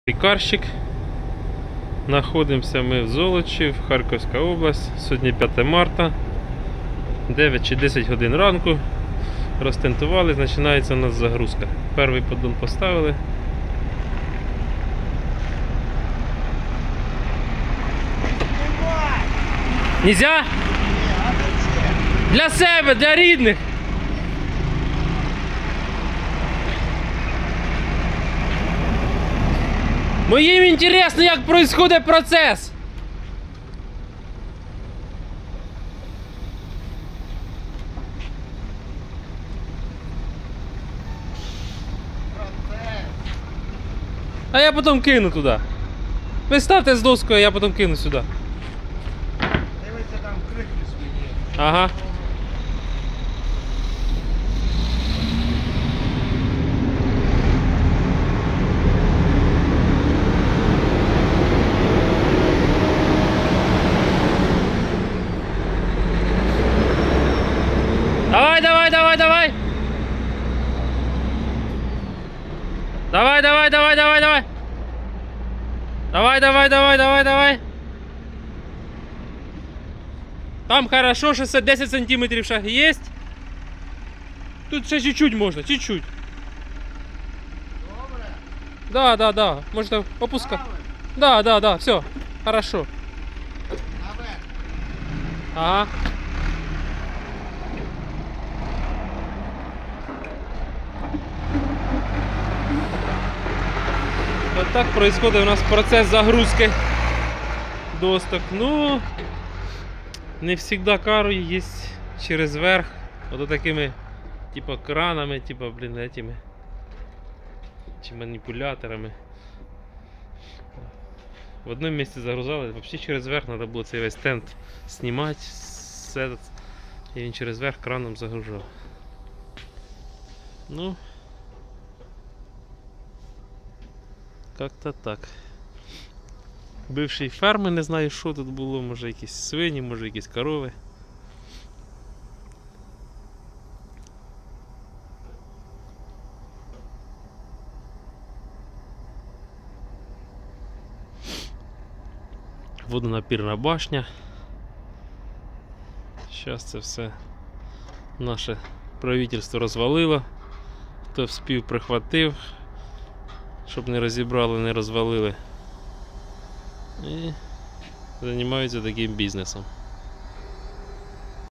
Карщик. Знаходимося ми в Золочі, в Харківська область. Сьогодні 5 марта, 9 чи 10 годин ранку. Розтентували, починається у нас загрузка. Перший поддон поставили. Нельзя? Для себе, для рідних. Моїм інтересно, як происходить процес. А я потім кину туди. Ви ставте з доскою, а я потім кину сюди. Дивіться, там крики свої. Ага. Давай, давай, давай, давай. Давай, давай, давай, давай, давай. Давай, давай, давай, давай, давай. Там хорошо, 610 сантиметров шаг есть. Тут ще чуть-чуть можно, чуть-чуть. Добре. Да, да, да. Можно опускать. Да, да, да, все. Хорошо. Наверх. Ага. Вот так происходит у нас процесс загрузки досток. Ну, не всегда кару есть через верх. Вот такими типа кранами, типа, блин, этими чи манипуляторами. В одном месте загрузали, вообще через верх надо было цей весь стенд снимать, и він через верх краном загружав. Ну, как-то так. Бивший ферми, не знаю, що тут було, може якісь свині, може якісь корови. Водонапірна башня. Зараз це все наше правительство розвалило. Хто вспів, прихватив, щоб не розібрали, не розвалили. І займаються таким бізнесом.